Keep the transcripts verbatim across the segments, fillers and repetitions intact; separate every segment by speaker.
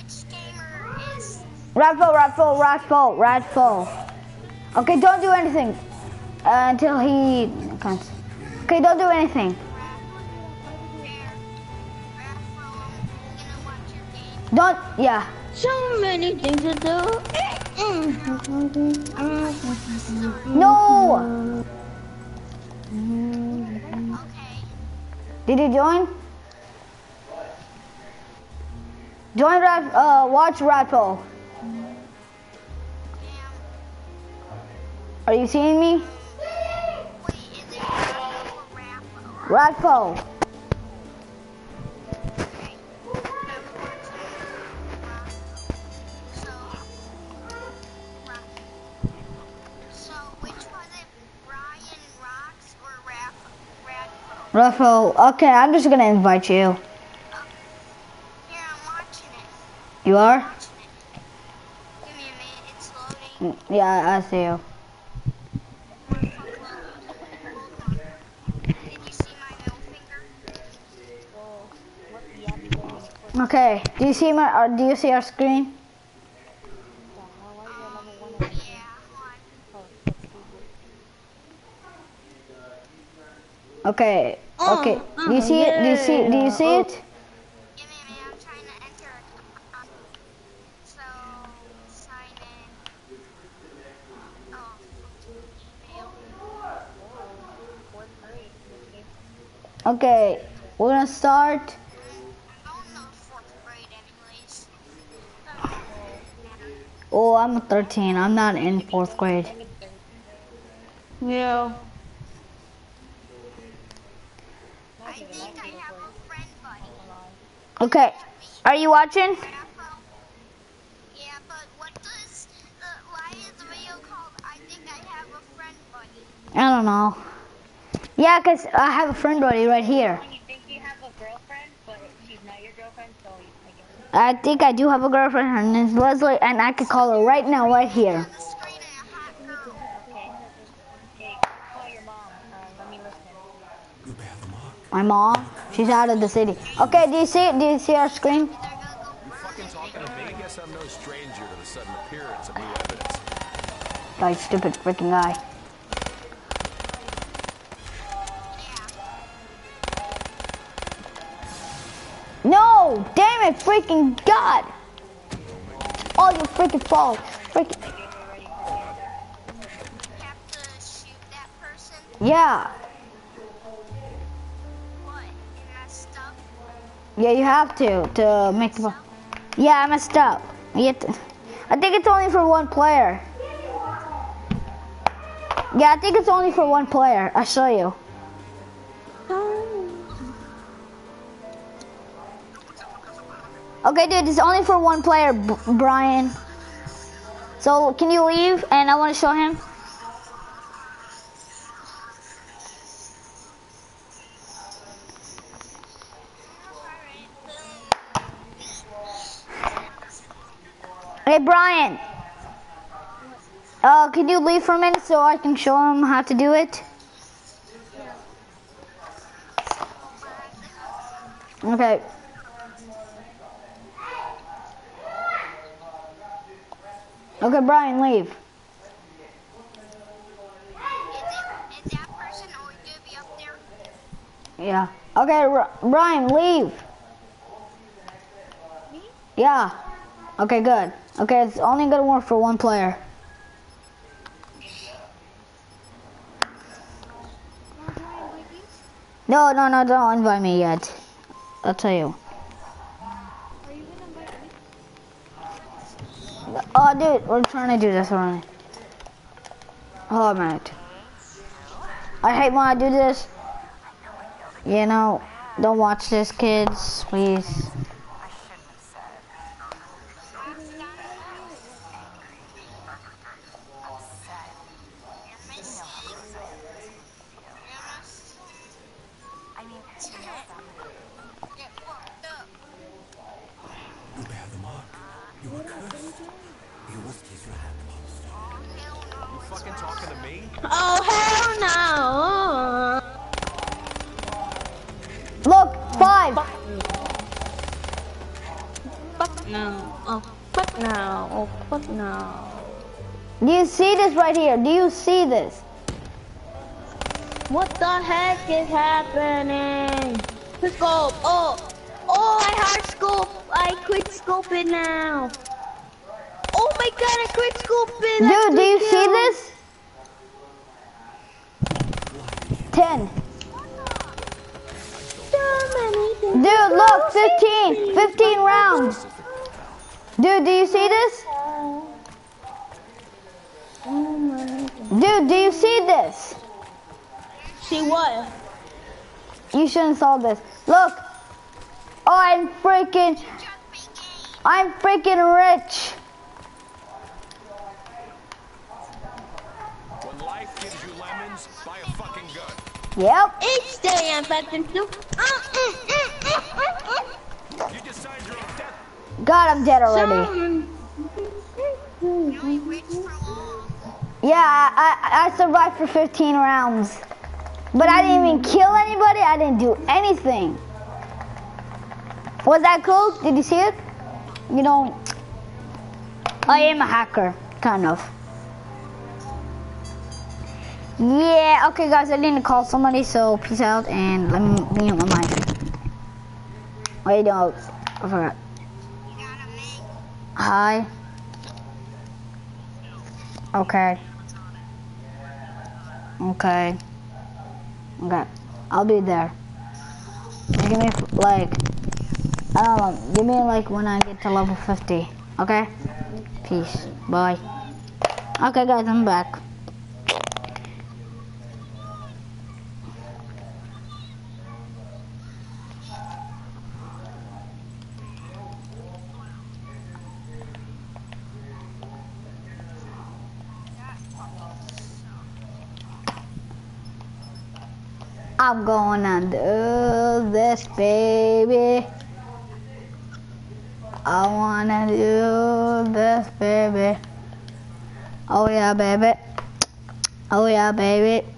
Speaker 1: Radful, Radful, Radful, Radful. Okay, don't do anything uh, until he comes. Okay, don't do anything. Don't, yeah.
Speaker 2: So many things to do.
Speaker 1: No! Did you join? Join Rad, uh, watch Radful. Are you seeing me? Radful. Radful. Okay, I'm just gonna invite you.
Speaker 3: Here, I'm watching it.
Speaker 1: You are?
Speaker 3: Give me a minute, it's loading.
Speaker 1: Yeah, I see you.
Speaker 3: Did you see my middle finger?
Speaker 1: Okay. Do you see my? Or do you see our screen?
Speaker 3: Um, yeah, hold on.
Speaker 1: Okay. Okay. Do you see it? Do you see? Do you see it?
Speaker 3: Give me a minute, I'm trying to enter. Um, so, sign in. Oh, email.
Speaker 1: Okay. We're gonna start.
Speaker 3: I'm going to fourth grade anyways.
Speaker 1: Oh, I'm thirteen. I'm not in fourth grade.
Speaker 2: Yeah.
Speaker 3: I think I have a friend buddy.
Speaker 1: Okay. Are you watching?
Speaker 3: Yeah, but what does, uh, why is the video called I think I have a friend buddy?
Speaker 1: I don't know. Yeah, cause I have a friend buddy right here.
Speaker 4: You think you have a girlfriend, but she's not your girlfriend, so I guess.
Speaker 1: I think I do have a girlfriend. Her name's Leslie, and I could call her right now, right here.
Speaker 3: On the screen a hot girl.
Speaker 4: Okay. Hey, call your mom. Uh, let me listen.
Speaker 1: My mom, she's out of the city. Okay, do you see it? Do you see our screen?
Speaker 5: Fucking talking to me? Guess I'm no stranger to the sudden appearance of new evidence.
Speaker 1: Like stupid freaking guy. No! Damn it, freaking God! All your freaking fault. Freaking.
Speaker 3: Have to shoot that person.
Speaker 1: Yeah.
Speaker 3: What? You messed up?
Speaker 1: Yeah, you have to to make the. Yeah, I messed up. You have to, I think it's only for one player. Yeah, I think it's only for one player. I'll show you. Okay, dude, it's only for one player, B Brian. So, can you leave? And I want to show him. Hey, Brian. Uh, can you leave for a minute so I can show him how to do it? Okay. Okay, Brian, leave.
Speaker 3: Is, it, is that person always going to be up there?
Speaker 1: Yeah. Okay, R Brian, leave.
Speaker 3: Me?
Speaker 1: Yeah. Okay, good. Okay, it's only gonna work for one player. No, no, no, don't invite me yet. I'll tell you.
Speaker 3: Are you going to invite me?
Speaker 1: Oh, dude, we're trying to do this already. Hold on a minute. I hate when I do this. You know, don't watch this, kids, please.
Speaker 5: Fucking talking to me?
Speaker 2: Oh, hell no.
Speaker 1: Look, five.
Speaker 2: Fuck no. Oh, fuck no. Oh, fuck no.
Speaker 1: Do you see this right here? Do you see this?
Speaker 2: What the heck is happening? Let's go. Oh, oh, I hard scope. I quit scoping now. Oh my god, I quit scoping.
Speaker 1: Dude, do you see this? ten. Dude, look, fifteen. fifteen rounds. Dude, do you see this? Dude, do you see this?
Speaker 2: See what?
Speaker 1: You shouldn't saw this. Look. Oh, I'm freaking. I'm freaking rich.
Speaker 5: When life gives you lemons, buy a fucking gun.
Speaker 1: Yep.
Speaker 2: Each day I'm fucking too.
Speaker 5: You decide your own death.
Speaker 1: God, I'm dead already. Yeah, I, I, I survived for fifteen rounds. But I didn't even kill anybody. I didn't do anything. Was that cool? Did you see it? You know, I am a hacker, kind of. Yeah, okay guys, I need to call somebody, so peace out and let me mute my mic. Wait, no, I forgot. Hi. Okay. Okay. Okay. I'll be there. Give me like, I don't know, give me like when I get to level fifty. Okay? Peace. Bye. Okay guys, I'm back. I'm gonna do this, baby. I wanna do this, baby. Oh yeah, baby. Oh yeah, baby.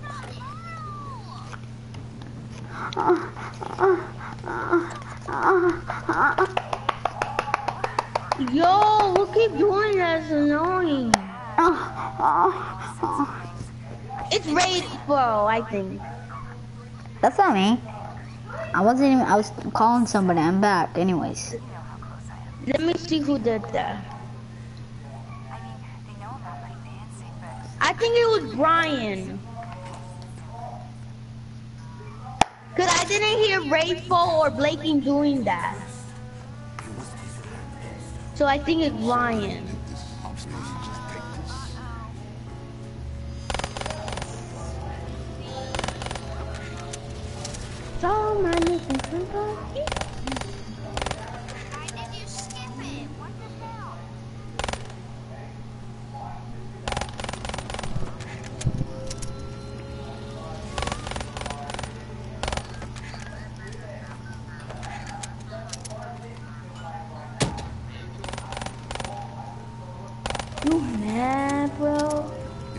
Speaker 2: Yo, who keep doing that? It's annoying. It's raid bro, I think.
Speaker 1: That's not me. I wasn't even, I was calling somebody. I'm back anyways.
Speaker 2: Let me see who did that. I think it was Brian. Cause I didn't hear Rayful or Blaking doing that. So I think it's Brian. So many things.
Speaker 3: Why did you skip it? What the hell?
Speaker 2: You mad, bro?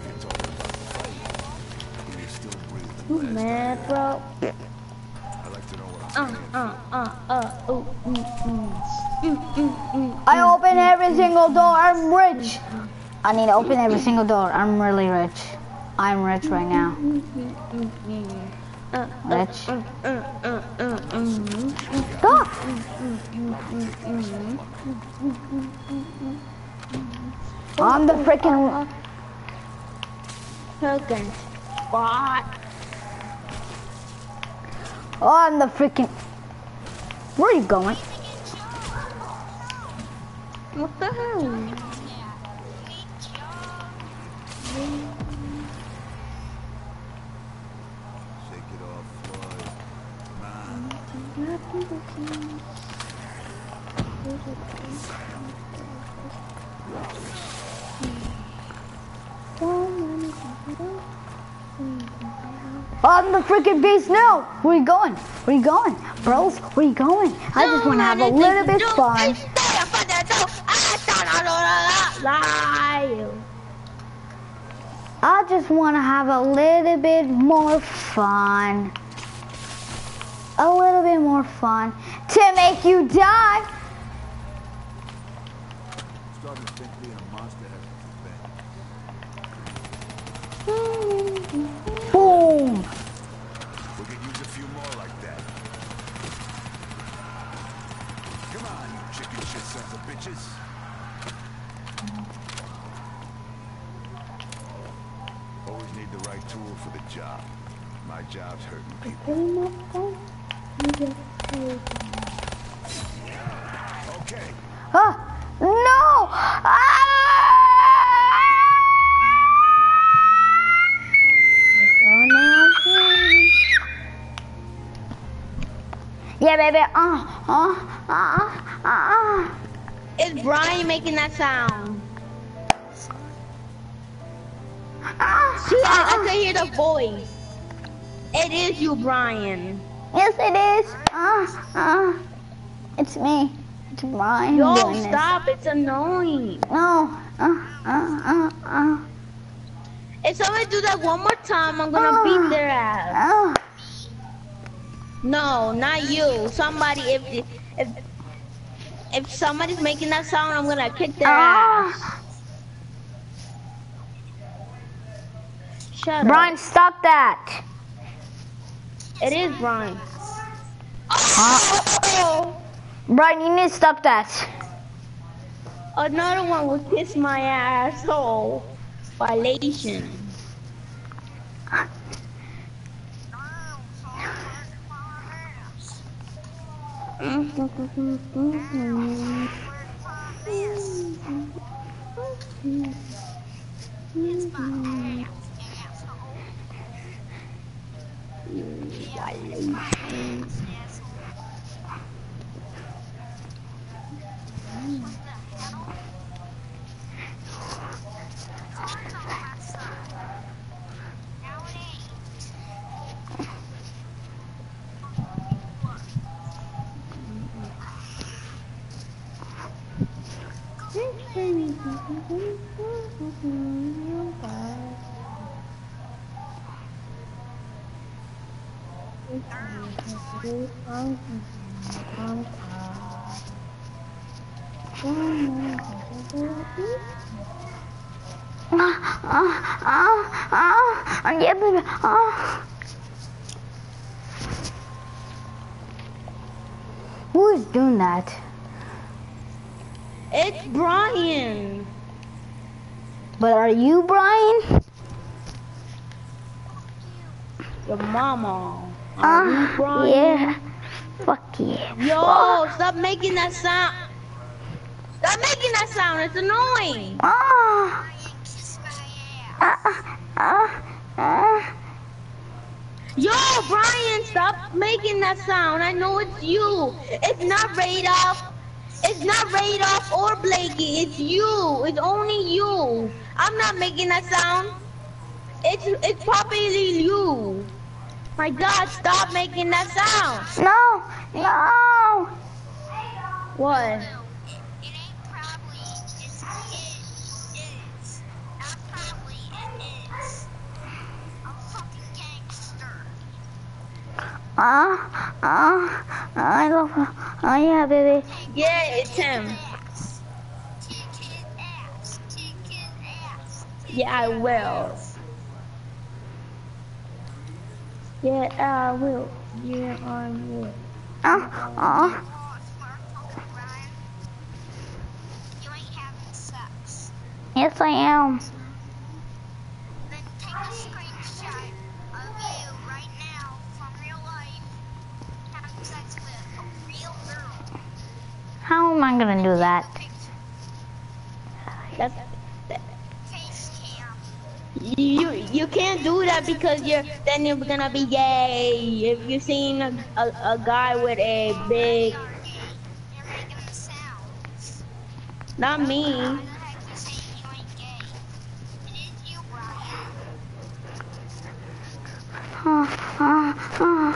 Speaker 2: You mad, bro? Uh, uh, uh, uh, ooh, mm, mm, mm, mm, mm,
Speaker 1: I open every single door. I'm rich. I need to open every single door. I'm really rich. I'm rich right now. Rich. Go. I'm the freaking.
Speaker 2: Token spot.
Speaker 1: Oh, I'm the freaking. Where are you going?
Speaker 2: What the hell?
Speaker 5: Shake it off, Floyd. Come on.
Speaker 1: I'm the freaking beast now. Where you going? Where you going? Bros, where you going? I just want to have a little bit fun. I just want to have a little bit more fun. A little bit more fun to make you die.
Speaker 5: starting to think being a monster has its advantage.
Speaker 1: Boom!
Speaker 5: We could use a few more like that. Come on, you chicken shit sons of bitches. Always need the right tool for the job. My job's hurting people. Okay.
Speaker 1: Ah! No! Ah! Yeah, baby. Uh, uh, uh, uh, uh.
Speaker 2: Is Brian making that sound? See, I, I can hear the voice. It is you, Brian.
Speaker 1: Yes, it is. Uh, uh. It's me. It's Brian.
Speaker 2: Yo,
Speaker 1: doing
Speaker 2: stop. It's annoying.
Speaker 1: This. No. Uh, uh, uh, uh.
Speaker 2: If somebody do that one more time, I'm gonna
Speaker 1: uh,
Speaker 2: beat their ass.
Speaker 1: Uh.
Speaker 2: No, not you. Somebody, if if if somebody's making that sound, I'm gonna kick their
Speaker 1: Ah.
Speaker 2: ass. Shut
Speaker 1: Brian,
Speaker 2: up.
Speaker 1: stop that.
Speaker 2: It is Brian.
Speaker 1: Uh, Brian, you need to stop that.
Speaker 2: Another one would kiss my asshole. Violation.
Speaker 1: Yeah, baby. Uh. Who is doing that?
Speaker 2: It's Brian.
Speaker 1: But are you Brian?
Speaker 2: Your mama.
Speaker 1: Ah,
Speaker 2: Are you
Speaker 1: uh,
Speaker 2: Brian?
Speaker 1: yeah. Fuck yeah.
Speaker 2: Yo,
Speaker 1: Oh.
Speaker 2: stop making that sound. Stop making that sound. It's annoying.
Speaker 1: Ah. Ah. Ah. Ah.
Speaker 2: Yo, Brian, stop making that sound. I know it's you. It's not Radoff. It's not Radoff or Blakey. It's you. It's only you. I'm not making that sound. It's it's probably you. My God, stop making that sound.
Speaker 1: No. No.
Speaker 2: What?
Speaker 3: It ain't probably, it's, it is. Not probably, it is. I'm fucking gangster.
Speaker 1: Ah. Ah. I love her. Oh yeah, baby.
Speaker 2: Yeah, it's him.
Speaker 3: Ass. Kick his ass. Kick his ass.
Speaker 2: Yeah, I will. Yeah, I will. Yeah, I will.
Speaker 1: Ah. Ah.
Speaker 3: Oh, smart hole, Brian. You ain't having sex.
Speaker 1: Yes, I am.
Speaker 3: Then take a screenshot of you right now from real life having sex with a real girl.
Speaker 1: How am I gonna do that?
Speaker 3: Picture.
Speaker 2: That's
Speaker 3: Face cam.
Speaker 2: you. You can't do that because you're then you're gonna be gay. If you've seen a, a, a guy with a big,
Speaker 3: You're gay. You're making the sounds.
Speaker 2: not me.
Speaker 3: How the heck you say you ain't gay? It is you, Brian.
Speaker 1: Ah. Ah. Ah.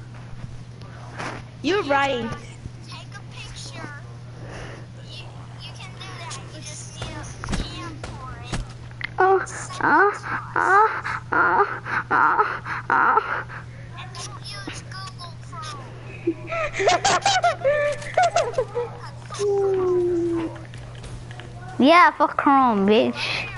Speaker 2: You're right.
Speaker 3: Take a picture. You, you can do that. You just need a cam for it.
Speaker 1: Oh. Ah. Ah. Ah. Ah. Ah.
Speaker 3: And don't use Google Chrome.
Speaker 1: Yeah, fuck Chrome, bitch.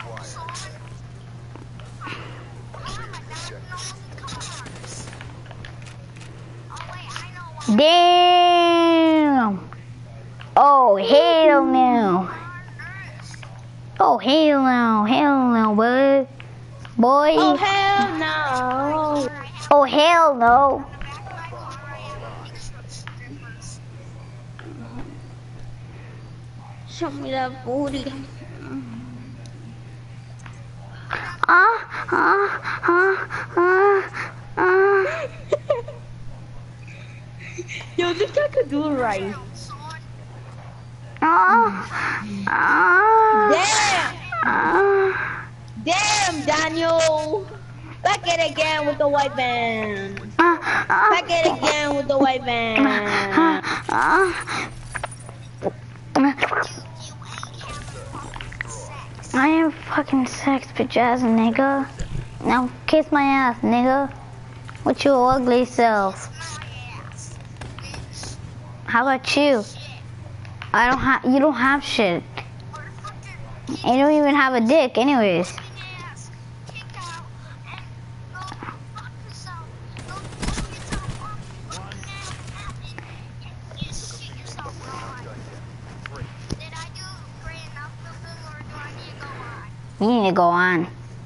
Speaker 1: Damn. Oh, hell no. Oh, hell no. Hell no, bud. Boy.
Speaker 2: Oh hell no!
Speaker 1: Oh, hell no.
Speaker 2: Show me that booty.
Speaker 1: Ah, ah, ah, ah, ah.
Speaker 2: Yo, this guy could do it right.
Speaker 1: Ah, ah,
Speaker 2: Damn!
Speaker 1: ah.
Speaker 2: Damn, Daniel! Back it again with the white van.
Speaker 1: Ah, ah.
Speaker 2: Back it again with the white van.
Speaker 1: Ah. I am fucking sex bitch ass nigga. Now kiss my ass, nigga. With your ugly self. How about you? I don't have. You don't have shit. You don't even have a dick, anyways. You need to go on.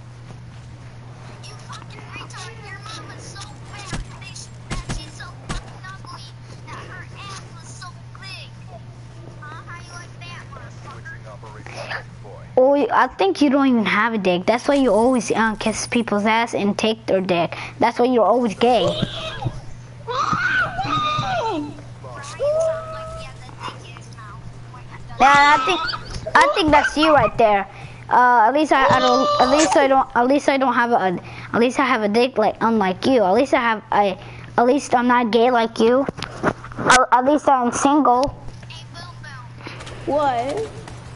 Speaker 1: Oh, I think you don't even have a dick. That's why you always uh, kiss people's ass and take their dick. That's why you're always gay. Yeah, I think I think that's you right there. Uh, at least I, I don't. At least I don't. At least I don't have a. At least I have a dick like unlike you. At least I have. I. At least I'm not gay like you. At, at least I'm single.
Speaker 2: What?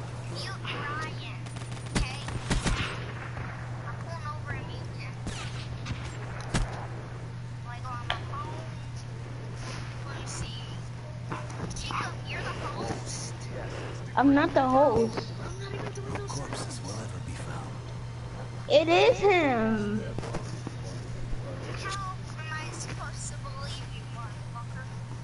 Speaker 2: I'm not the host. It is him.
Speaker 3: How am I supposed to believe you, motherfucker?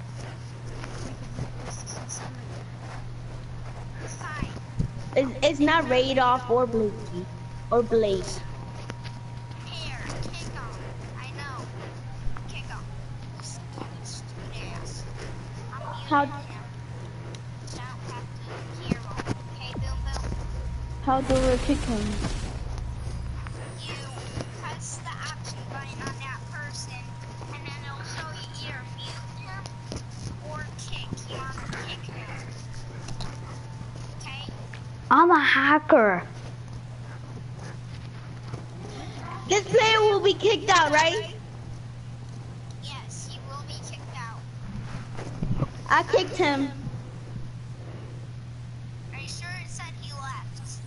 Speaker 3: Hi.
Speaker 2: It's, it's not Radoff or Blakey or Blake.
Speaker 3: Here, kick off. I know. Kick off. Stupid, stupid ass. I'm
Speaker 2: How
Speaker 3: muting him. You don't have to hear him. Okay, boom, boom.
Speaker 2: how do we kick him?
Speaker 3: You press the option button on that person, and then it'll show you either mute him or kick. You want to kick him. Okay?
Speaker 1: I'm a hacker.
Speaker 2: This player will be kicked out, right?
Speaker 3: Yes, you will be kicked out.
Speaker 2: I kicked him.
Speaker 3: Are you sure it said he left?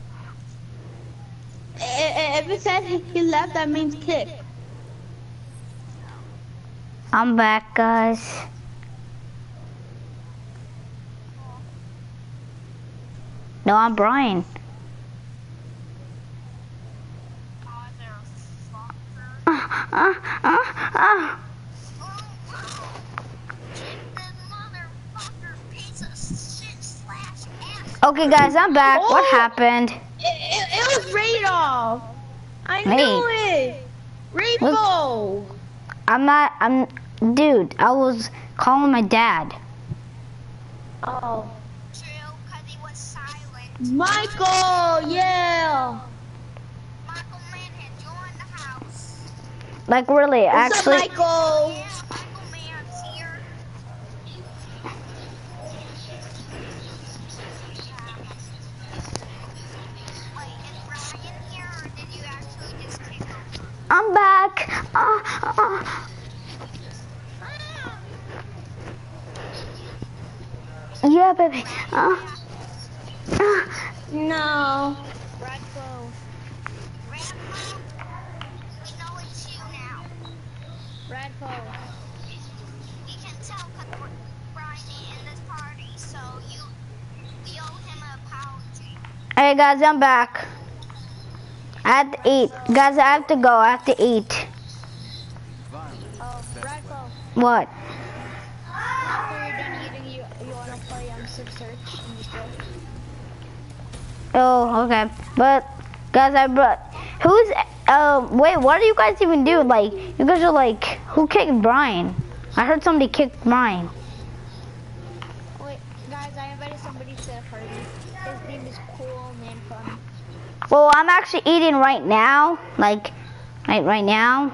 Speaker 2: I- I- If it said he left, that means kick.
Speaker 1: I'm back, guys. No, I'm Brian.
Speaker 3: Motherfucker.
Speaker 1: Ah, ah, ah, ah.
Speaker 3: Oh, wow. Kick this motherfucker piece of shit slash ass.
Speaker 1: Okay, guys, I'm back. What
Speaker 2: Oh.
Speaker 1: happened?
Speaker 2: It, it, it was Radoff. I
Speaker 1: Wait.
Speaker 2: knew it. Rainbow.
Speaker 1: I'm not. I'm. Dude, I was calling my dad.
Speaker 2: Oh.
Speaker 3: True, because he was silent.
Speaker 2: Michael, yeah.
Speaker 3: Michael Man had joined the house.
Speaker 1: Like really,
Speaker 2: What's
Speaker 1: actually.
Speaker 2: up, Michael?
Speaker 3: Yeah, Michael Man's here. Wait, is Brian here, or did you actually just kick him?
Speaker 1: I'm back. Ah, ah. Yeah, baby. Ah, ah.
Speaker 2: No.
Speaker 3: Rambo, we know it's you now.
Speaker 4: Radpo.
Speaker 3: We can tell because Brian in this party, so you, we owe him an apology.
Speaker 1: Okay, guys, I'm back. I have to eat. Guys, I have to go. I have to eat.
Speaker 4: Oh, Bradful.
Speaker 1: What?
Speaker 4: After you're done eating, you you wanna play um Civ Search and just go.
Speaker 1: Oh, okay. But, guys, I brought... Who's... Uh, wait, what do you guys even do? Like, you guys are like... Who kicked Brian? I heard somebody kicked Brian.
Speaker 4: Wait, guys, I invited somebody to the party. His name is Cool Man Fun.
Speaker 1: Well, I'm actually eating right now. Like, right, right now.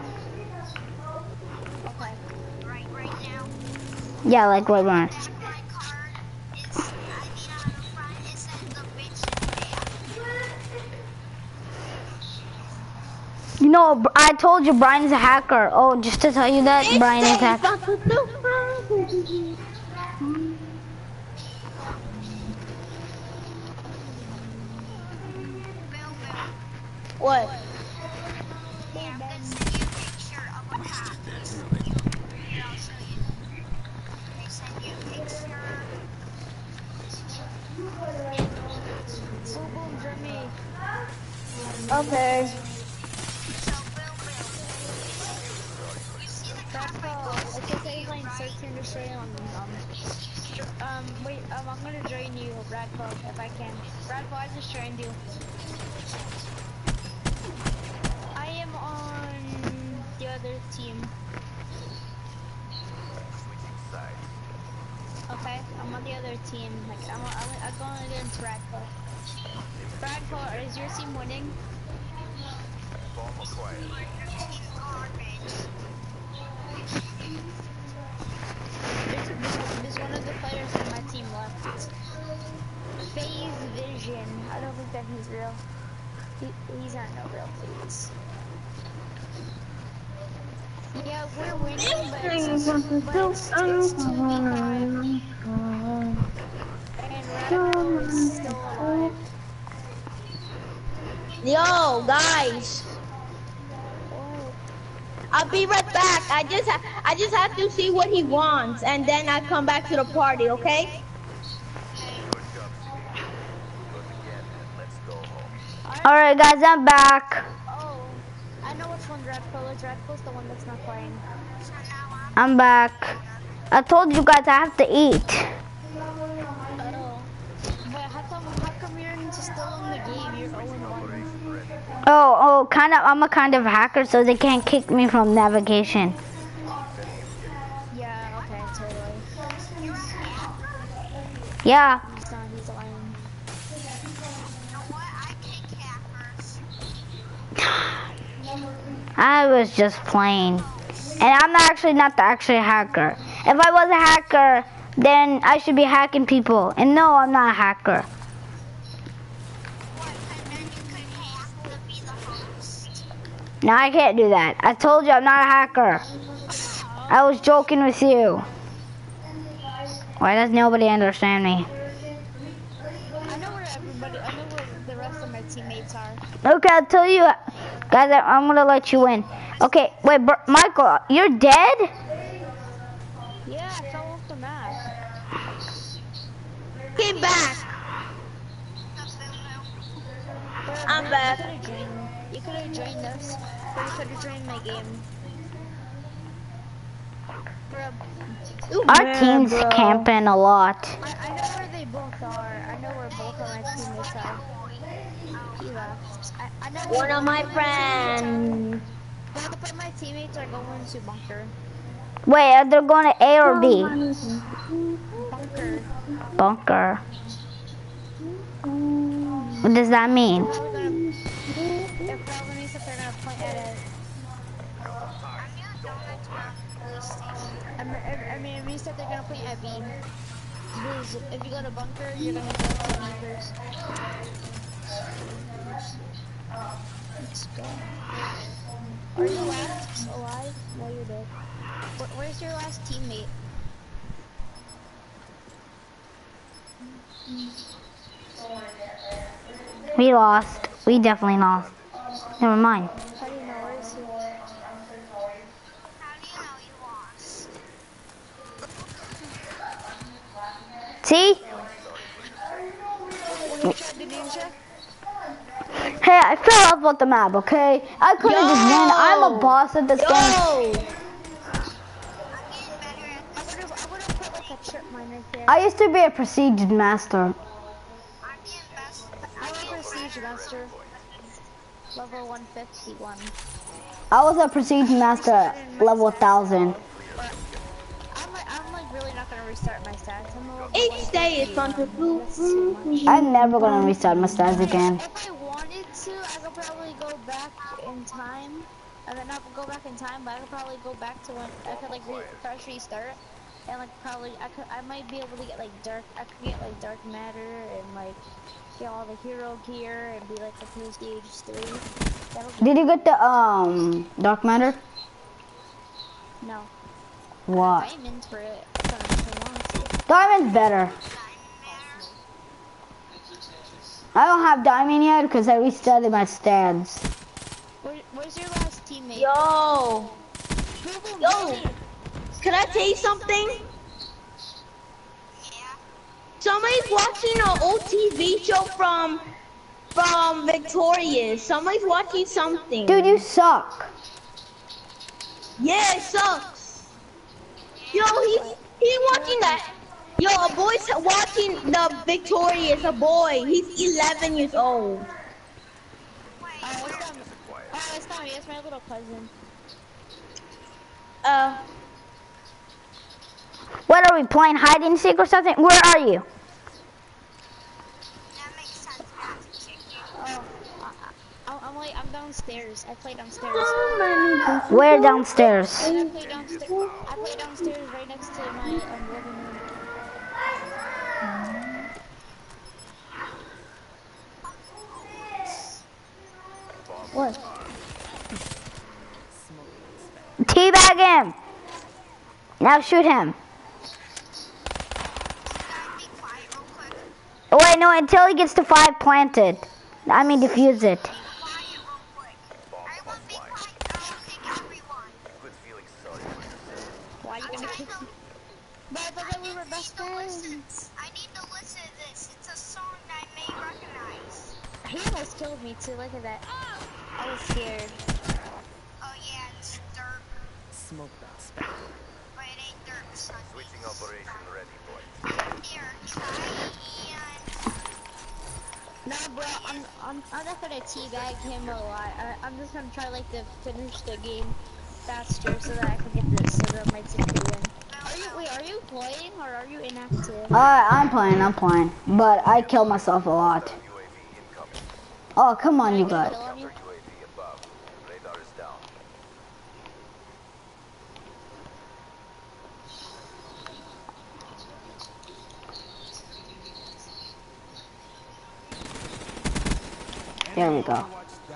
Speaker 4: Okay.
Speaker 3: Right, right now.
Speaker 1: Yeah, like right now.
Speaker 3: My card is, I mean, on the front it says the rich and bad.
Speaker 1: You know, I told you Brian is a hacker. Oh, just to tell you that,
Speaker 2: It's
Speaker 1: Brian is a
Speaker 2: safe.
Speaker 1: hacker.
Speaker 2: What?
Speaker 3: Yeah, I'm gonna send you a picture of a cop. Here, I'll show you. They send you a picture.
Speaker 4: Boom boom Jeremy.
Speaker 2: Okay.
Speaker 3: So, Will, Will, you see the cop I
Speaker 4: Bradful,
Speaker 3: posted
Speaker 4: it's
Speaker 3: to
Speaker 4: okay
Speaker 3: you,
Speaker 4: if I
Speaker 3: right?
Speaker 4: insert you to say um um dr- um wait um I'm gonna join you, Bradful, if I can. Bradful, I just joined you. I am on the other team. Okay, I'm on the other team. Like I'm I'm, I'm going against Bradful. Bradful, is your team winning? There's, there's, there's one of the players on my team left. Phase Vision. I don't think that he's real. He, he's not no real phase. Yeah, we're winning, but it's, it's, but it's, it's two v five. And Radical is still alive.
Speaker 2: Yo, guys.
Speaker 4: Oh,
Speaker 2: I'll be right back. I just ha I just have to see what he wants, and then I come back to the party. Okay?
Speaker 1: All right, guys, I'm back.
Speaker 4: oh, I know which one Radical is. Radical's the one that's not playing.
Speaker 1: I'm back. I told you guys I have to eat.
Speaker 4: Oh, but how come how come you're still in the game? You're oh and one.
Speaker 1: Oh, oh, kind of. I'm a kind of hacker, so they can't kick me from navigation.
Speaker 4: Yeah, okay, totally.
Speaker 1: Yeah.
Speaker 4: He's not, he's lying.
Speaker 3: You know what? I kick hackers.
Speaker 1: I was just playing. And I'm not actually not the actual hacker. If I was a hacker, then I should be hacking people. And no, I'm not a hacker.
Speaker 3: What? And then you could hack to be the host.
Speaker 1: No, I can't do that. I told you I'm not a hacker. I was joking with you. Why does nobody understand me?
Speaker 4: I know where everybody, I know where the rest of my teammates are.
Speaker 1: Okay, I'll tell you. Guys, I- I'm gonna let you in. Okay, wait, Br Michael, you're dead?
Speaker 4: Yeah, I fell off the map.
Speaker 2: Came back.
Speaker 4: But,
Speaker 2: I'm
Speaker 4: but
Speaker 2: back.
Speaker 4: You could have joined, you could have joined us, or you could have joined my game. Bro,
Speaker 2: Ooh,
Speaker 1: Our
Speaker 2: man,
Speaker 1: team's
Speaker 2: bro.
Speaker 1: camping a lot.
Speaker 4: I, I know where they both are. I know where both of my teammates are. He left. I, I know where
Speaker 2: One of my
Speaker 4: both
Speaker 2: friends.
Speaker 4: Both of my teammates are going to bunker.
Speaker 1: Wait, are they going to A or B?
Speaker 4: Bunker.
Speaker 1: Bunker. What does that mean?
Speaker 4: Probably gonna, it probably means that they're gonna point at it. I mean, I mean, it means that they're gonna point at B. Because if you go to bunker, you're gonna go to bunkers. Let's go. Are you last alive? No, you're dead. Where, where's your last teammate?
Speaker 1: We lost. We definitely lost. Never mind.
Speaker 4: How do you know? Where is he?
Speaker 3: How do you know you lost?
Speaker 1: See?
Speaker 4: When you tried to ninja?
Speaker 1: Hey, I fell off with the map, okay? I couldn't just win. I'm a boss at this
Speaker 2: Yo!
Speaker 1: game.
Speaker 3: I'm getting better at
Speaker 4: I
Speaker 3: this.
Speaker 4: would have, I would have put like a chip mine right there.
Speaker 1: I used to be a prestige master.
Speaker 3: I'm getting best.
Speaker 4: I
Speaker 3: I'm
Speaker 4: was
Speaker 3: getting
Speaker 4: prestige
Speaker 3: better.
Speaker 4: master. Level one fifty-one.
Speaker 1: I was a prestige master at level one thousand.
Speaker 4: But I'm like, I'm like really not gonna restart my stats. I'm a level
Speaker 2: Each day is fun to do.
Speaker 4: That's too much.
Speaker 1: I'm never gonna restart my stats again.
Speaker 4: If I wanted to, I could probably go back in time. I mean, not go back in time, but I could probably go back to when I could like re fresh restart, and like probably I could I might be able to get like dark. I could get like dark matter and like get all the hero gear and be like the prestige three. That'll be
Speaker 1: Did you get the um dark matter?
Speaker 4: no
Speaker 1: What?
Speaker 4: diamonds for it. If I want to.
Speaker 1: Diamond's better. I don't have diamond yet because I restarted my stats.
Speaker 4: Where, where's your last teammate?
Speaker 2: Yo!
Speaker 4: Boom,
Speaker 2: Yo!
Speaker 4: boom.
Speaker 2: Can I tell you something?
Speaker 3: Yeah.
Speaker 2: Somebody's watching an old T V show from from Victorious. Somebody's watching something.
Speaker 1: Dude, you suck.
Speaker 2: Yeah, it sucks. Yo, he's he's watching that. Yo, a boy's watching the Victorious. A boy. He's eleven years old.
Speaker 4: Oh, it's not, oh, it's not me. It's my little cousin.
Speaker 2: Uh,
Speaker 1: What are we playing, hide and seek or something? Where are you?
Speaker 3: That makes sense not to kick you.
Speaker 4: Oh, I, I, I'm like I'm downstairs. I play downstairs.
Speaker 1: Where downstairs?
Speaker 4: And I play downstairs. I play downstairs right next to my um, living room.
Speaker 1: What? Teabag him! Now shoot him.
Speaker 3: Gotta be quiet real quick.
Speaker 1: Oh wait, no, until he gets to five planted. I mean defuse it.
Speaker 3: Quiet real quick. Everyone be quiet. I'll take everyone.
Speaker 4: Why are you gonna kick me? But I thought that we were best friends.
Speaker 3: I need to listen to this. It's a song that I may recognize.
Speaker 4: He almost killed me too. Look at that. I was scared.
Speaker 3: Oh yeah, it's dirt.
Speaker 6: Smoke that spectre.
Speaker 3: But it ain't dirt, son.
Speaker 5: Switching operation ready, boy.
Speaker 3: Here, try and...
Speaker 4: No, bro, I'm, I'm, I'm not gonna teabag him a lot. I, I'm just gonna try like to finish the game faster so that I can get this, so that my team can win. Are you, wait, are you playing or are you inactive?
Speaker 1: Uh, I'm playing, I'm playing. But I kill myself a lot.
Speaker 5: U A V incoming.
Speaker 1: Oh, come on, you guys.
Speaker 4: Kill him?
Speaker 5: U A V above. Radar is down.
Speaker 1: There we go.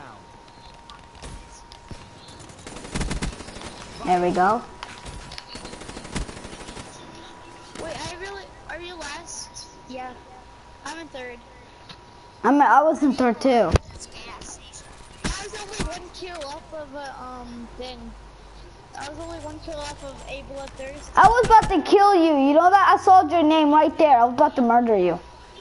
Speaker 1: There we go.
Speaker 4: Wait, I really, are you last? Yeah. I'm in third.
Speaker 1: I'm, I was in third too.
Speaker 3: This gas station.
Speaker 4: I was only one kill off of a, um, thing. I was only one kill off of a bloodthirst.
Speaker 1: I was about to kill you. You know that? I saw your name right there. I was about to murder you.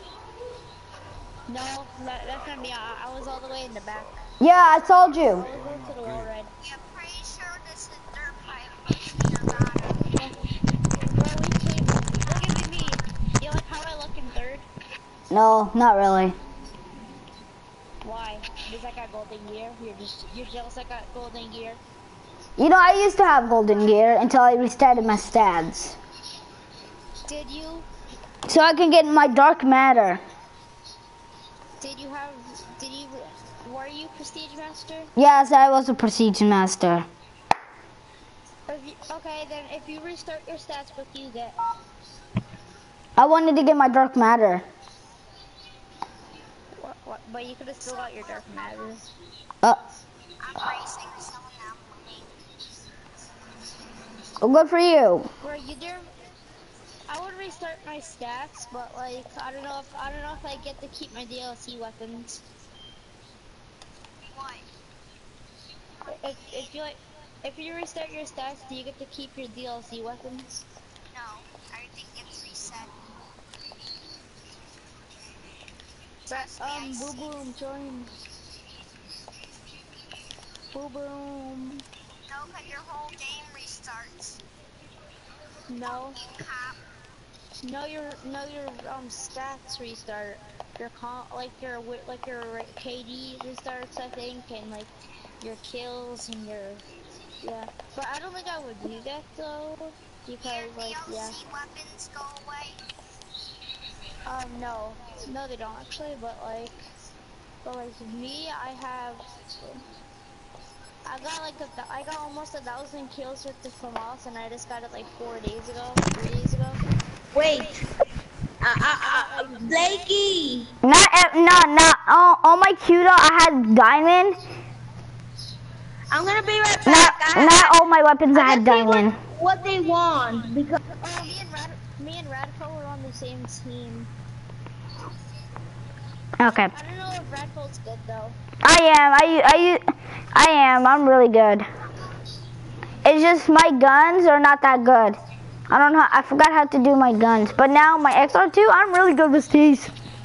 Speaker 4: No, that, that's not me. I, I was all the way in the back.
Speaker 1: Yeah, I told
Speaker 4: I
Speaker 1: you.
Speaker 4: was going to the wall red.
Speaker 3: Yeah, pretty sure this is dirt pipe. Your bottom.
Speaker 4: Bro, we came. Look at me. You like how I look in third?
Speaker 1: No, not really.
Speaker 4: Why? Because I got golden gear. You're just you're jealous I got golden gear.
Speaker 1: You know, I used to have golden gear until I restarted my stats.
Speaker 4: Did you?
Speaker 1: So I can get my dark matter.
Speaker 4: Did you have? Did you? Were you prestige master?
Speaker 1: Yes, I was a prestige master.
Speaker 4: If you, okay, then if you restart your stats, what do you get?
Speaker 1: I wanted to get my dark matter.
Speaker 4: What? What? But you could have still got your dark matter.
Speaker 1: Uh,
Speaker 3: I'm racing someone now.
Speaker 1: oh, good for you.
Speaker 4: Bro, you dare? I would restart my stats, but like I don't know if I don't know if I get to keep my D L C weapons.
Speaker 3: What?
Speaker 4: If if you like, if you restart your stats, do you get to keep your D L C weapons?
Speaker 3: No, everything gets reset.
Speaker 4: But, um, Boo Boom joined. Boom boom.
Speaker 3: No, cause your whole game restarts.
Speaker 4: No.
Speaker 3: You cop.
Speaker 4: No, your no your um stats restart. Your con like your wi- like your K D restarts, I think, and like your kills and your yeah. But I don't think I would do that though
Speaker 3: Your
Speaker 4: because like yeah.
Speaker 3: D L C weapons go away.
Speaker 4: Um no no they don't actually, but like but like me I have I got like a th I got almost a thousand kills with the FAMAS and I just got it like four days ago, three days ago.
Speaker 2: Wait. Uh, uh,
Speaker 4: I got
Speaker 2: uh,
Speaker 4: like
Speaker 2: Blakey.
Speaker 1: Not, ev- not, not. All, all my Q dot, I had diamond.
Speaker 2: I'm gonna be right
Speaker 1: Not,
Speaker 2: back. I,
Speaker 1: not all my weapons
Speaker 2: I,
Speaker 1: I
Speaker 2: I
Speaker 1: had
Speaker 2: gotta see what,
Speaker 1: diamond.
Speaker 2: what they want because
Speaker 4: oh me and Rad me and Radfo were on the same team.
Speaker 1: Okay.
Speaker 4: I don't know if Radfo's good though.
Speaker 1: I am. I, I, I am. I'm really good. It's just my guns are not that good. I don't know. I forgot how to do my guns. But now my X R two, I'm really good with these.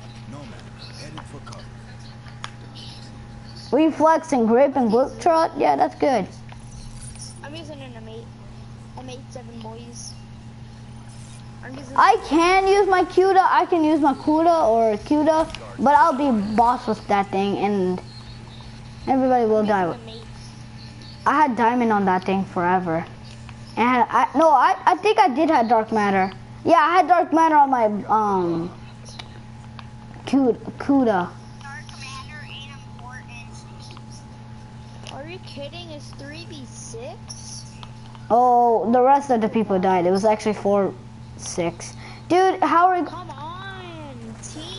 Speaker 1: Reflex and grip and grip trot. Yeah, that's good.
Speaker 4: I'm using an M eight. M eight seven boys. I'm using
Speaker 1: I can use my Cuda. I can use my Cuda or Cuda, but I'll be boss with that thing, and everybody will die.
Speaker 4: M eight.
Speaker 1: I had diamond on that thing forever. And I had, I, no, I, I think I did have dark matter. Yeah, I had dark matter on my um Cuda. Cuda.
Speaker 3: Dark matter ain't important.
Speaker 4: Are you kidding? It's three v six?
Speaker 1: Oh, the rest of the people died. It was actually four, six. Dude, how are you?
Speaker 4: Come on, team.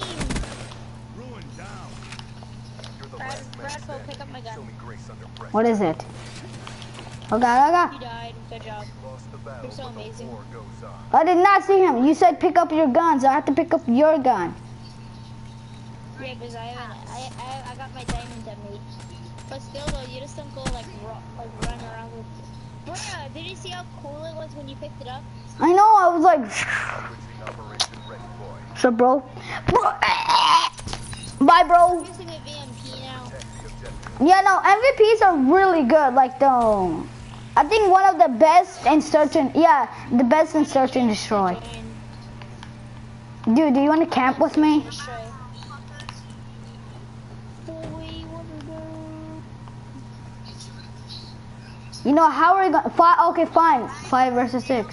Speaker 4: Brad, Bradfo, pick up my gun.
Speaker 1: What is it? Oh god, oh god.
Speaker 4: You died. Good job. You're so amazing.
Speaker 1: I did not see him. You said pick up your guns. I have to pick up your gun.
Speaker 4: Yeah, because I haven't. I, I I got my diamond M eight. But still though, you just don't go like ro like run around with. Bruh, did you see how cool it was when you picked it up?
Speaker 1: I know, I was like, so bro? Bro, bye bro.
Speaker 4: I'm using a V M P now.
Speaker 1: Yeah, no, M V Ps are really good. Like the, I think one of the best in search and, yeah, the best in search and destroy. Dude, do you want to camp with me? You know, how are we going to, five, okay, fine. Five versus six.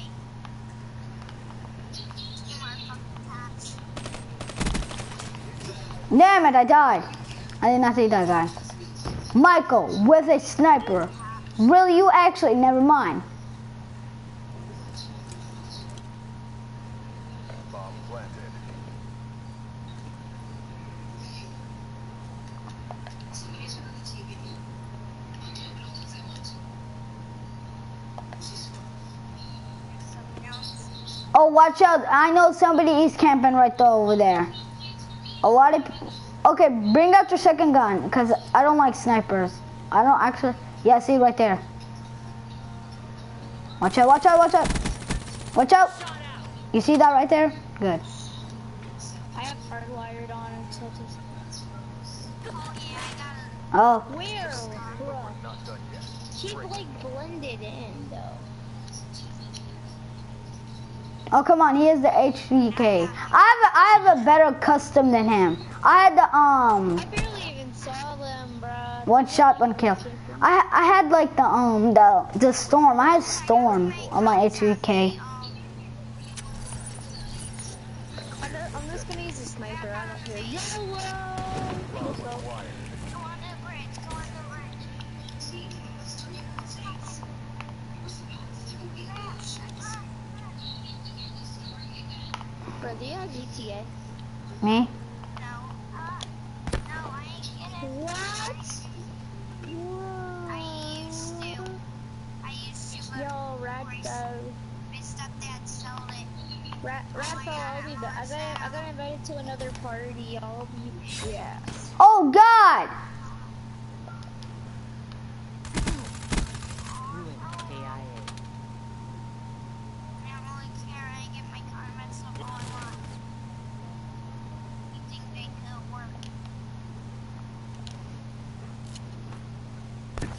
Speaker 1: Damn it, I died. I did not see that guy. Michael, with a sniper. Really, you actually, never mind.
Speaker 5: Bomb planted.
Speaker 1: Oh, watch out. I know somebody is camping right there over there. A lot of... Okay, bring out your second gun, because I don't like snipers. I don't actually... Yeah, see right there. Watch out, watch out, watch out. Watch out. You see that right there? Good.
Speaker 4: I have hardwired on it, so just...
Speaker 1: Oh.
Speaker 4: Where? Bruh. Keep like blended in though.
Speaker 1: Oh, come on, he has the H V K. I have a, I have a better custom than him. I had the, um...
Speaker 4: I barely even saw them, bruh.
Speaker 1: One shot, one kill. I I had like the, um, the, the storm. I had storm on my H V K.
Speaker 4: I'm just, I'm just gonna use a sniper, I don't care. YOLO! Let's go.
Speaker 3: Go on the bridge, go on the bridge.
Speaker 4: Bro, do you have G T A?
Speaker 1: Me?
Speaker 3: No. Uh, no, I ain't getting it.
Speaker 4: What?
Speaker 3: I used to. I used to, but
Speaker 4: Yo,
Speaker 3: of
Speaker 4: Rad,
Speaker 3: course,
Speaker 4: uh,
Speaker 3: my stepdad sold it.
Speaker 4: Rad, Radfo, I'll be back. I got, I got invited to another party. I'll be, yeah.
Speaker 1: Oh, God!
Speaker 6: K I A.
Speaker 3: I don't really care. I get my comments of all I want. You think they could work?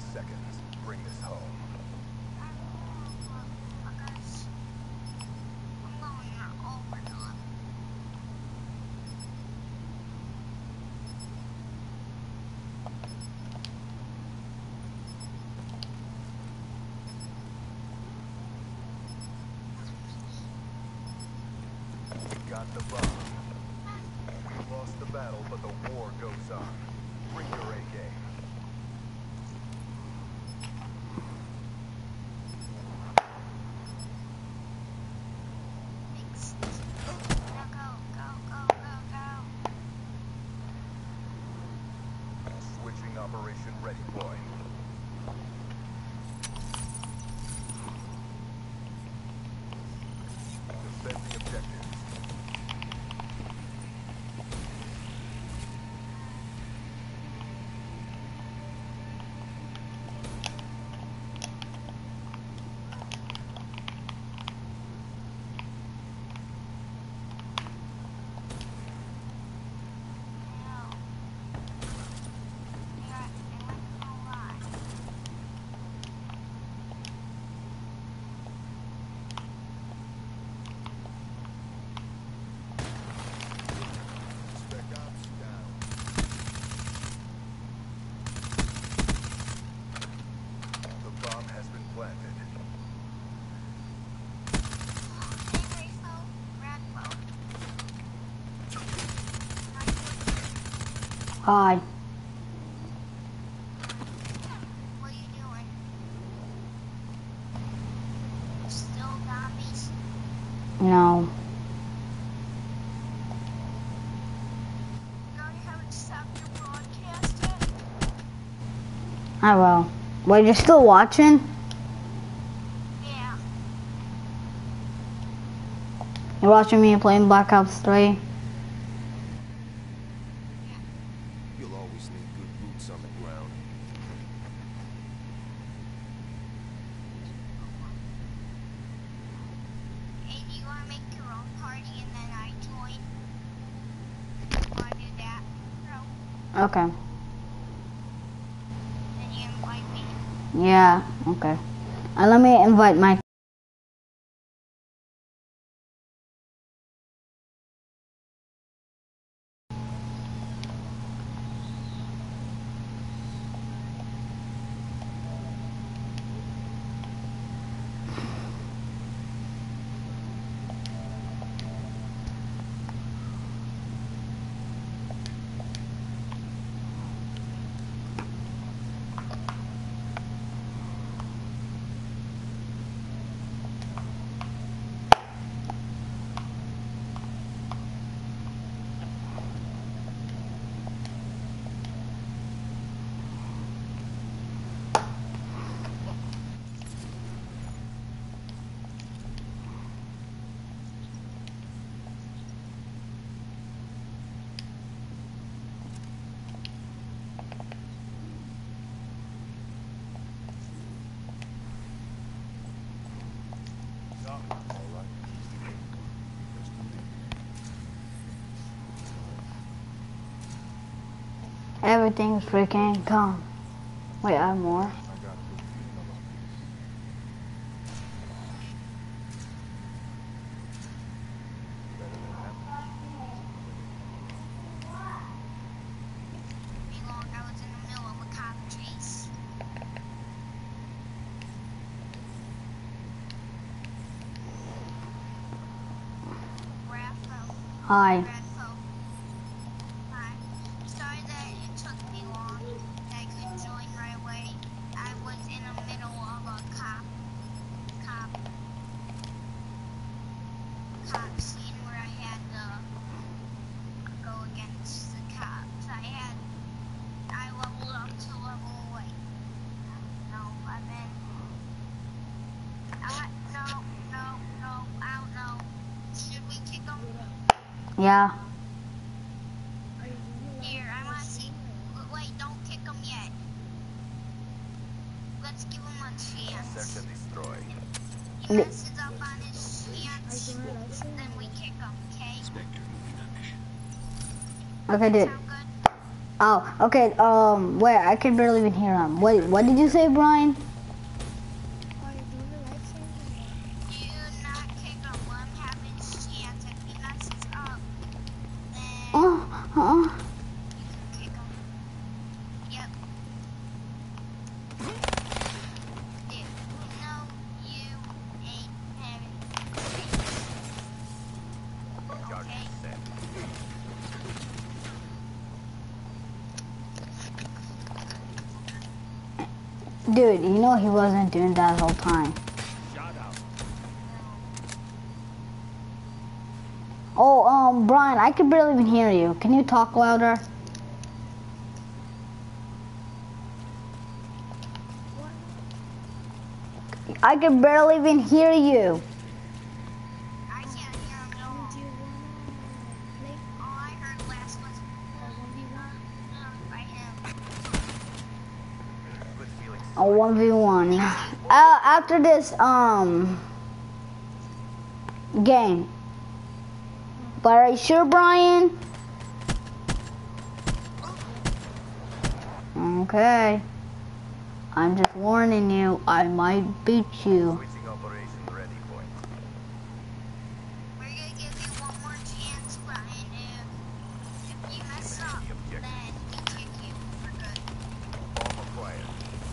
Speaker 5: last seconds. Bring this home.
Speaker 3: Fuckers. I'm going overload.
Speaker 5: Got the bomb. We lost the battle, but the war goes on. Bring your A game.
Speaker 3: Thanks. Now go, go, go, go, go.
Speaker 5: Switching operation ready point. Defend the objective. Spec ops down. The bomb has been planted.
Speaker 1: Hi.
Speaker 3: What are you doing? Still zombies?
Speaker 1: No.
Speaker 3: No, you haven't stopped your broadcast yet?
Speaker 1: I will. Wait, you're still watching?
Speaker 3: Yeah.
Speaker 1: You're watching me playing Black Ops three?
Speaker 5: You'll always need good boots on the ground.
Speaker 3: Hey, do you want to make your own party and then I join? Want to do that, bro?
Speaker 1: Okay.
Speaker 3: Then you invite me.
Speaker 1: Yeah, okay. And let me invite my... Everything's freaking calm. Wait, I have more.
Speaker 5: I got a good feeling about this. Better than happens.
Speaker 3: Be long, I was in the middle of a cop chase. Raffo.
Speaker 1: Hi.
Speaker 3: Raffo. Hi. Sorry that it took me long. I couldn't join right away. I was in the middle of a cop, cop, cop scene where I had to go against the cops. I had, I leveled up to level, like, no, eleven. Uh, no, no, no, I don't know. Should we kick them?
Speaker 1: Yeah.
Speaker 3: Here, I want to see. Wait, don't kick them yet. Let's give him a chance.
Speaker 5: Search and destroy.
Speaker 3: He messes up on his chance, then we kick him, okay?
Speaker 1: Okay, dude.
Speaker 3: Sound good?
Speaker 1: Oh, okay. Um, wait, I can barely even hear him. What? What did you say, Brian?
Speaker 4: Are you doing the life changing one?
Speaker 3: Do not kick him. Let him have his chance. If he messes up, then
Speaker 1: Oh, oh.
Speaker 3: you can kick him. Yep. Dude, no, you ain't having okay?
Speaker 1: Dude, you know he wasn't doing that the whole time. Oh, um, Brian, I can barely even hear you. Can you talk louder? I can barely even hear you.
Speaker 3: I can't hear him at all.
Speaker 4: Do you wanna play
Speaker 3: All I heard last was
Speaker 4: a one v one?
Speaker 3: um, by him.
Speaker 5: Good feeling.
Speaker 1: A one v one. Uh, after this, um, game. But are you sure, Brian? Okay. I'm just warning you, I might beat you.
Speaker 5: Switching operation ready point.
Speaker 3: We're gonna give you one more chance, Brian. If, if you mess up, then we kick you for good.
Speaker 5: Bomb acquired.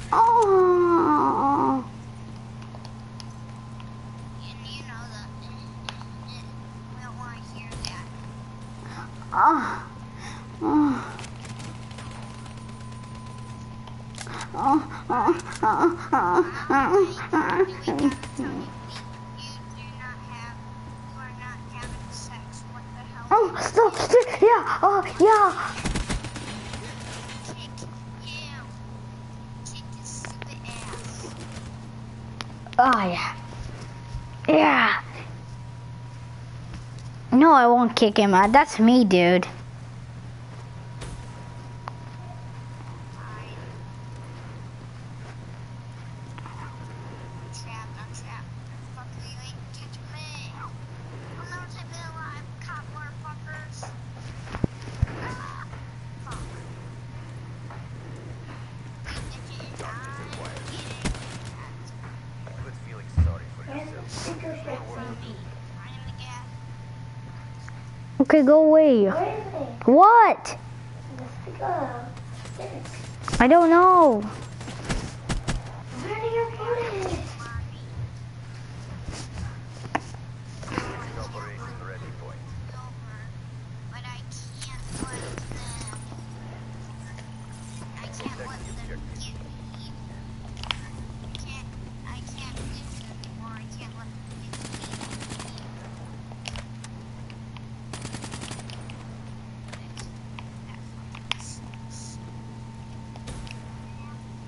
Speaker 1: Oh.
Speaker 3: And you know that. We don't want to hear that.
Speaker 1: Oh. Oh. Oh. Oh. Oh.
Speaker 3: Do we gotta tell you, we, you do not have, you are not having sex. What the hell?
Speaker 1: Oh, stop, stop, yeah, oh, yeah.
Speaker 3: Kick you. Kick his stupid ass.
Speaker 1: Oh, yeah. Yeah. No, I won't kick him out. That's me, dude.
Speaker 3: Fine. I'm trapped, I'm trapped. Fuck you, you ain't catching me. I'll never take me alive, cop motherfuckers. Ah, fuck. Wait, did you die?
Speaker 5: Good feeling sorry for yourself. More work
Speaker 3: From
Speaker 5: to
Speaker 3: me.
Speaker 5: do.
Speaker 3: Running the gas.
Speaker 1: Okay, go away. What? I don't know.
Speaker 5: Switching operation ready point.
Speaker 3: Over, but I can't let them. I can't let them get me. I can't. I can't lose anymore. I can't let them get me. That fucking sucks.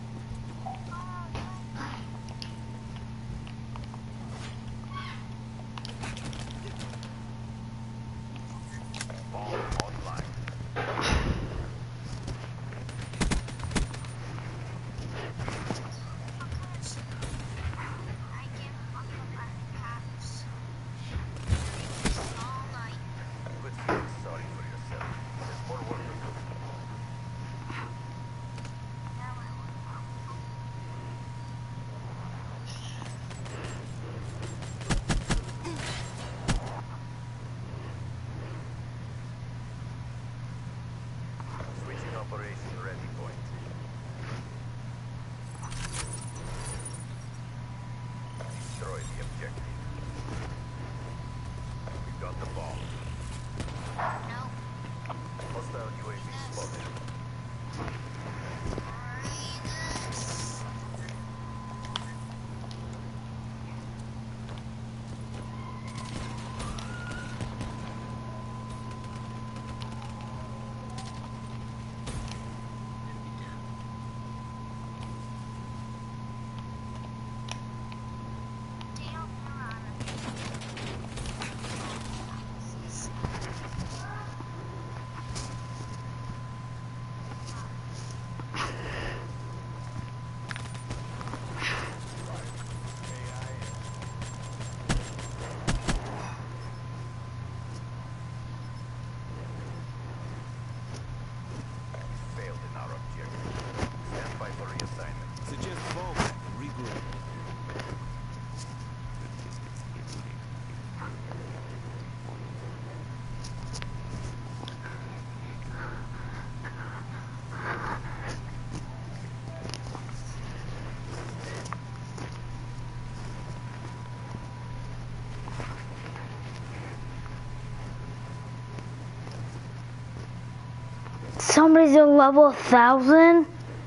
Speaker 1: somebody's a level one thousand?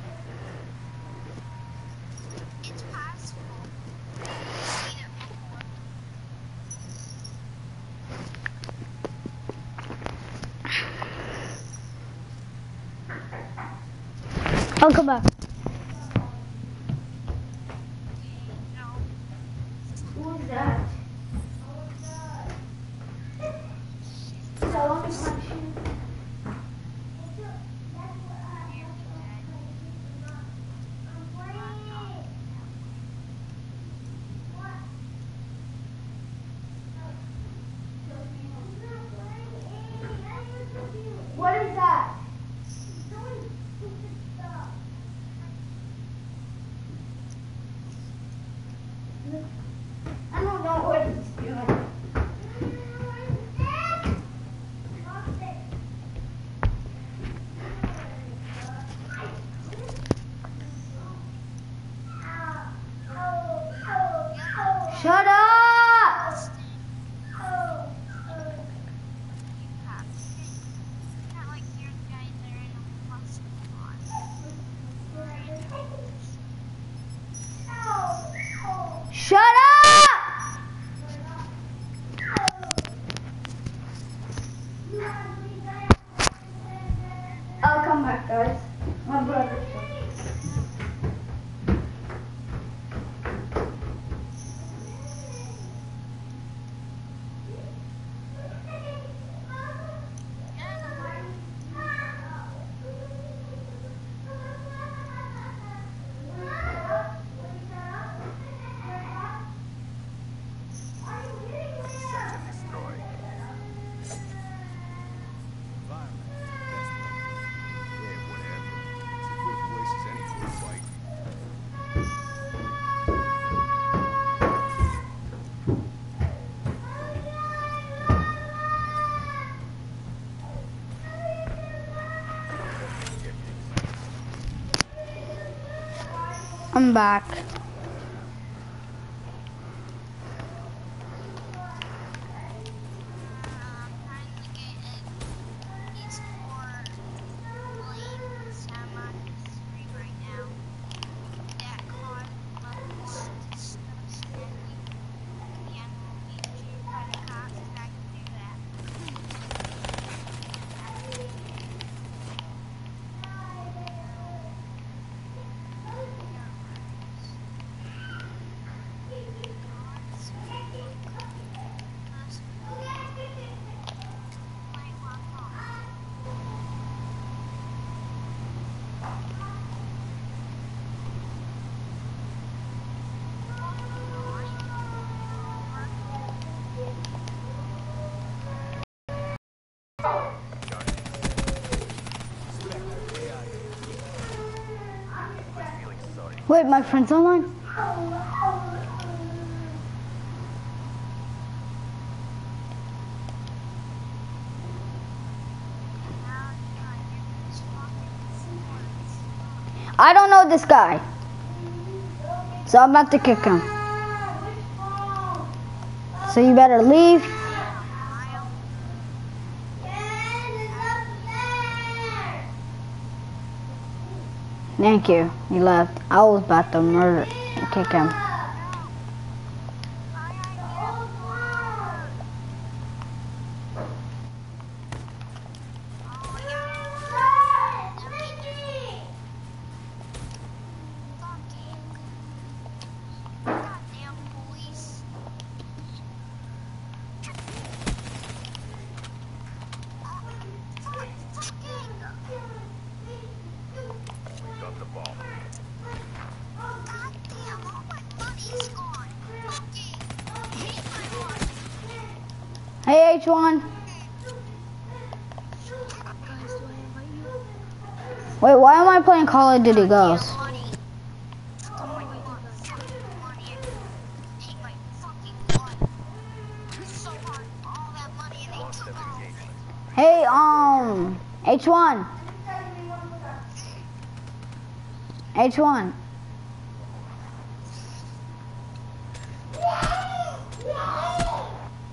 Speaker 3: It's possible. I've seen it before.
Speaker 1: I'll come back.
Speaker 3: No.
Speaker 1: Who's that? What is that? I don't know what it's doing. Shut up!
Speaker 3: Not like your guys are in a plus one.
Speaker 1: Shut up! I'll come back, guys. My brother.
Speaker 5: Search and destroy. Environment. Best weapon. Yeah, whatever. It's as good a place as any for a fight.
Speaker 1: I'm back. Wait, my friend's online? I don't know this guy. So I'm about to kick him. So you better leave. Thank you. He left. I was about to murder kick him.
Speaker 5: Got the ball.
Speaker 1: Hey, H one. Wait, why am I playing Call of Duty Ghosts? Hey, um, H one. H one.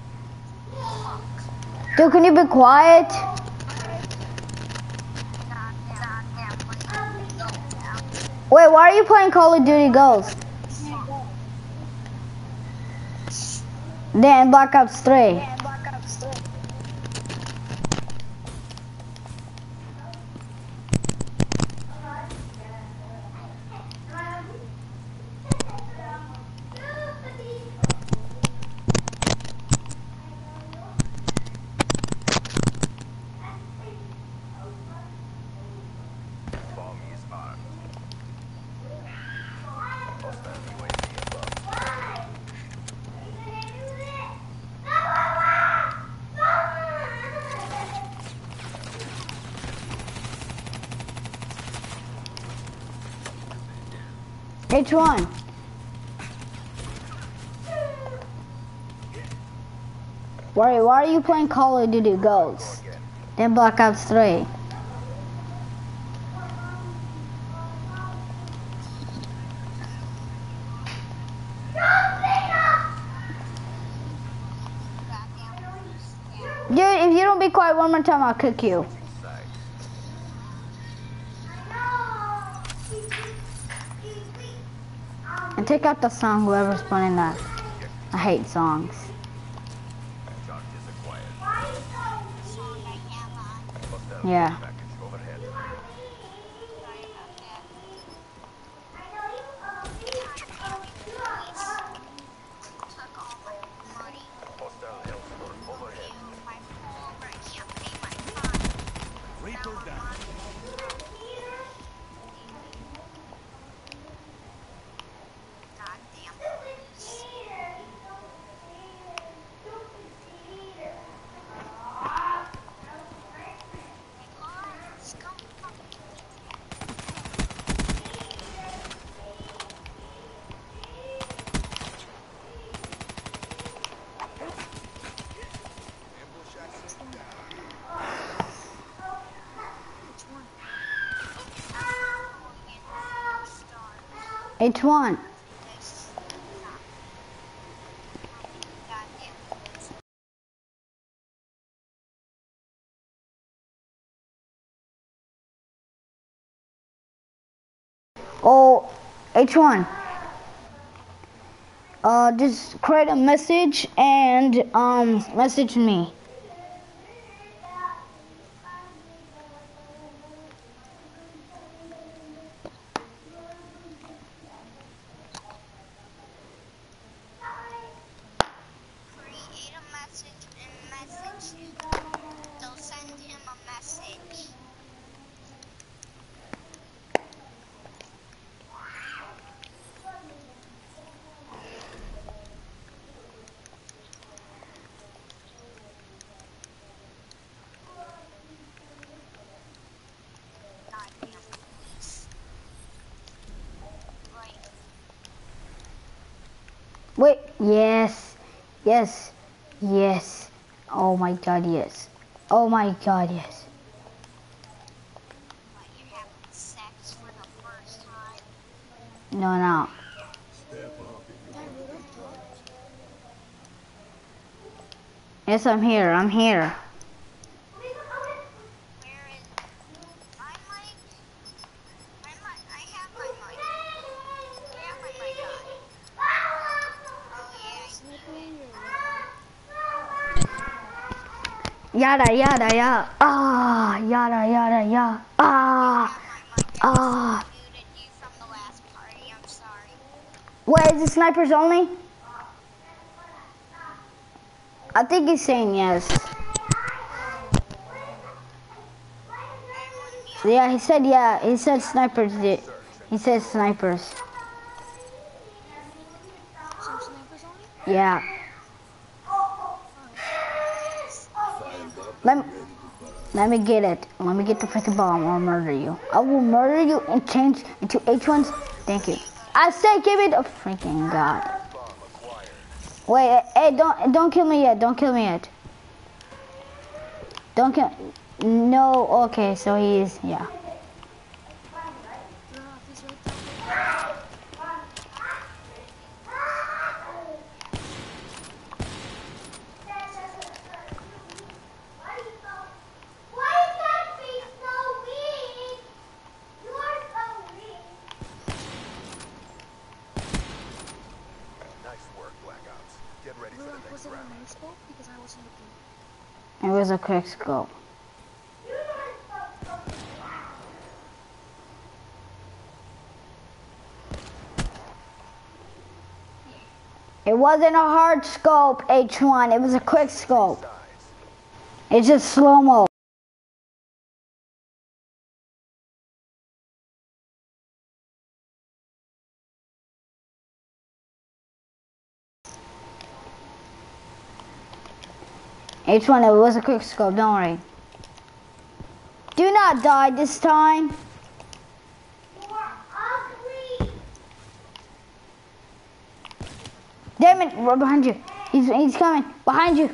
Speaker 1: Dude, can you be quiet? Wait, why are you playing Call of Duty Ghosts? Then Black Ops three.
Speaker 5: Bomb is armed. Hostile U A V above.
Speaker 1: Which one? Why, why are you playing Call of Duty Ghosts? Then Black Ops three. Dude, if you don't be quiet one more time, I'll cook you. And take out the song, whoever's playing that. I hate songs.
Speaker 5: Charges acquired.
Speaker 3: Song I have on.
Speaker 5: Hostile
Speaker 1: Yeah.
Speaker 5: package overhead.
Speaker 3: Sorry about that. God damn it, police took all my money.
Speaker 5: Hostile health store overhead.
Speaker 3: Ew, my pool, I can't pay my fine.
Speaker 5: Reaper
Speaker 3: Now I'm
Speaker 5: down.
Speaker 3: on. Goddamn police. Let's go. Which one? Oh, again, stars.
Speaker 1: Which one?
Speaker 3: This. Goddamn police.
Speaker 1: Oh, H one. Uh, just create a message and um message me.
Speaker 3: Create a message and message him. They'll send him a message. Goddamn police. Right.
Speaker 1: Wait, yes, yes, yes. Oh my God, yes. Oh my God, yes.
Speaker 3: But you're having sex for the first time.
Speaker 1: No, no. Yes, I'm here. I'm here.
Speaker 3: Where is my mic? My mic. I have my mic. I have my mic on. Oh yeah, I do.
Speaker 1: Yada yada yada. Ah, yada yada yada. Ah,
Speaker 3: I have my mic. I
Speaker 1: ah.
Speaker 3: just muted you from the last party. I'm sorry.
Speaker 1: Wait, is it snipers only? I think he's saying yes.
Speaker 3: Everyone mute.
Speaker 1: Yeah, he said yeah. He said snipers did. He said snipers.
Speaker 4: Some snipers only?
Speaker 1: Yeah. Let me, let me get it. Let me get the freaking bomb or I'll murder you. I will murder you and change into H ones. Thank you. I say give it a freaking God.
Speaker 5: Bomb acquired.
Speaker 1: Wait, hey, don't don't kill me yet. Don't kill me yet. Don't kill. No. Okay, so he's yeah.
Speaker 4: No, he's right there.
Speaker 5: ready for the
Speaker 4: Ruach, was
Speaker 5: next
Speaker 4: it
Speaker 5: round.
Speaker 4: a nice scope? Because I wasn't looking.
Speaker 1: It was a quick scope. It wasn't a hard scope, H one. It was a quick scope. It's just slow-mo. H one, it was a quick scope, don't worry. Do not die this time. Damn it, we're behind you. He's, he's coming, behind you.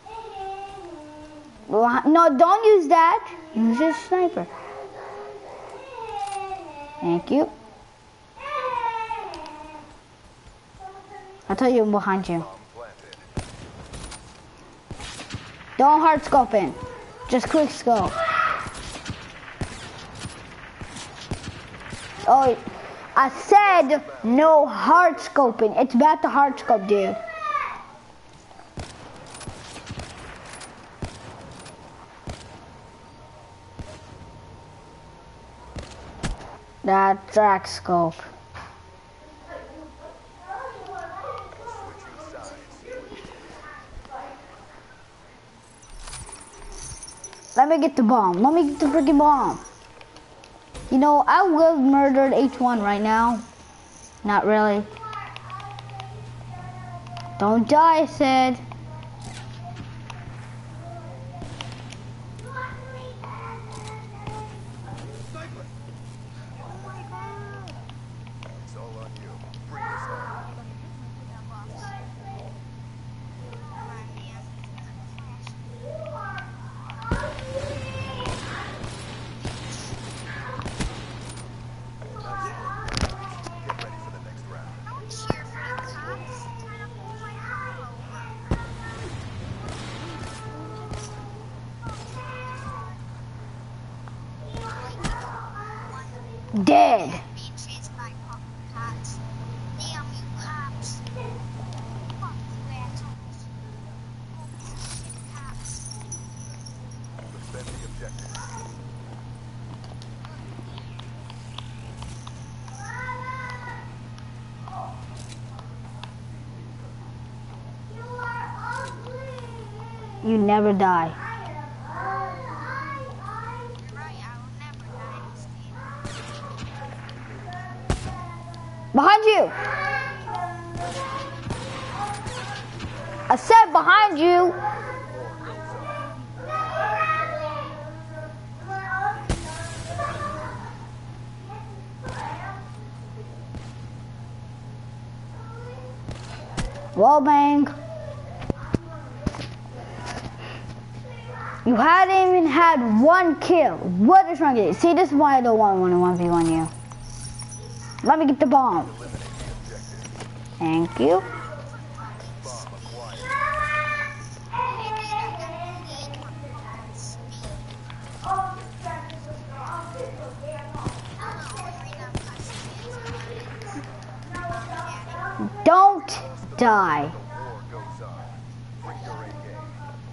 Speaker 1: No, don't use that. Use your sniper. Thank you. I'll tell you I'm behind you. Don't hard scope in. Just quick scope. Oh, I said no hard scoping. It's bad to hard scope, dude. That track scope. Let me get the bomb. Let me get the freaking bomb. You know, I will murder H one right now. Not really. Don't die, I said.
Speaker 5: It's all on you. Bring this home. Get ready for the next round.
Speaker 3: Don't cheer for the cops. Turn up the
Speaker 1: Dead.
Speaker 3: being chased by cops. Damn you cops. Fuck you assholes. Shit cops.
Speaker 5: Defend the objective.
Speaker 1: You never die.
Speaker 3: You're right, I will never die in this game.
Speaker 1: Behind you. I said behind you. Well, bang. You hadn't even had one kill. What is wrong with you? See, this is why I don't want one one v one you. Let me get the bomb. Thank you. Don't die.
Speaker 5: War goes on. Bring your A game.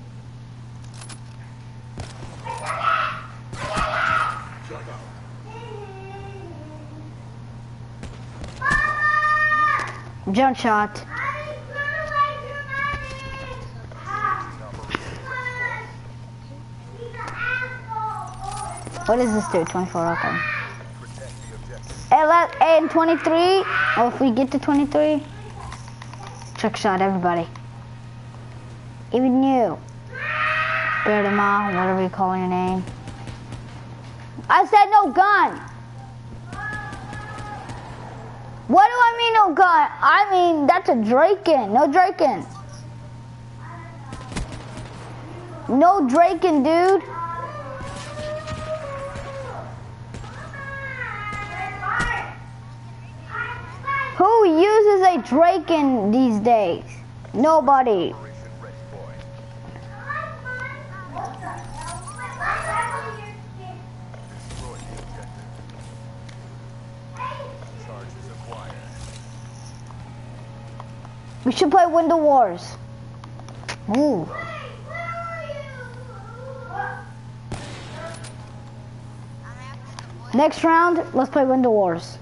Speaker 1: Jump shot. What does this do? twenty-four, okay. Hey, let, hey, in twenty-three, or if we get to twenty-three, trick shot everybody. Even you. Birdema, whatever you call your name. I said no gun. What do I mean no gun? I mean, that's a Draken. No Draken. No Draken, dude. Who uses a Draken these days? Nobody. We should play Window Wars. Ooh. Next round, let's play Window Wars.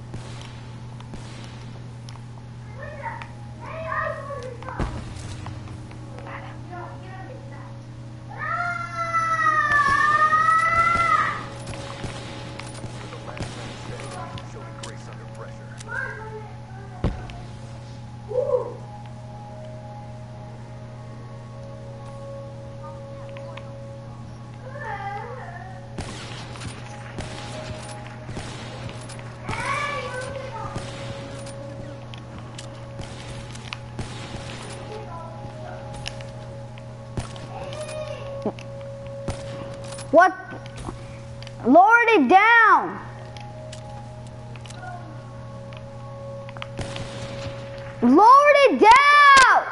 Speaker 1: What? Lowered it down. Lowered it down.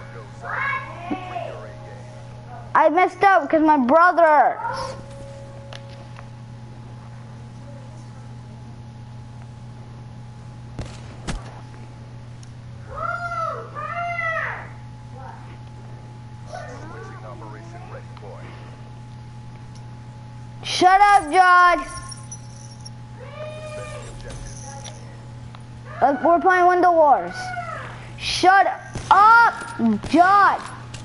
Speaker 1: I messed up because my brother. Shut up, Judge. Uh, we're playing Window Wars. Shut up, Judge.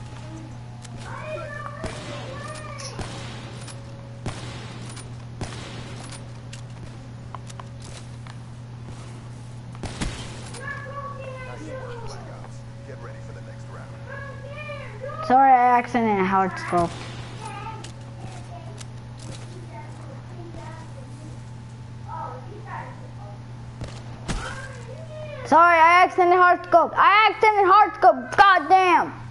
Speaker 1: Sorry, I accidentally hard scroll. Sorry, I accidentally hard scope. I accidentally hard scope. God damn.